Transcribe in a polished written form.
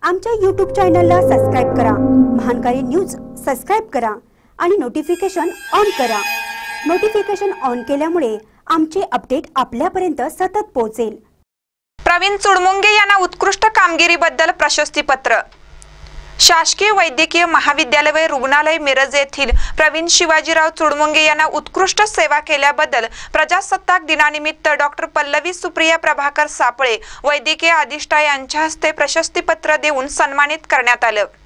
आमच्या YouTube चॅनलला subscribe करा, महानकारी न्यूज सबस्क्राइब करा आणि नोटिफिकेशन ऑन करा। नोटिफिकेशन ऑन केल्यामुळे आमचे अपडेट आपल्यापर्यंत सतत पोहोचेल। प्रवीण चुडमुंगे यांना उत्कृष्ट कामगिरीबद्दल प्रशस्तीपत्र। शासकीय वैद्यकीय महाविद्यालय व रुग्णालय मिरज येथील प्रवीण शिवाजीराव चुडमुंगे यांना उत्कृष्ट सेवा केल्याबद्दल प्रजासत्ताक दिनानिमित्त डॉक्टर पल्लवी सुप्रिया प्रभाकर सापळे वैद्यकीय अधिष्ठाता यांच्या हस्ते प्रशस्तीपत्र देऊन सन्मानित करण्यात आले।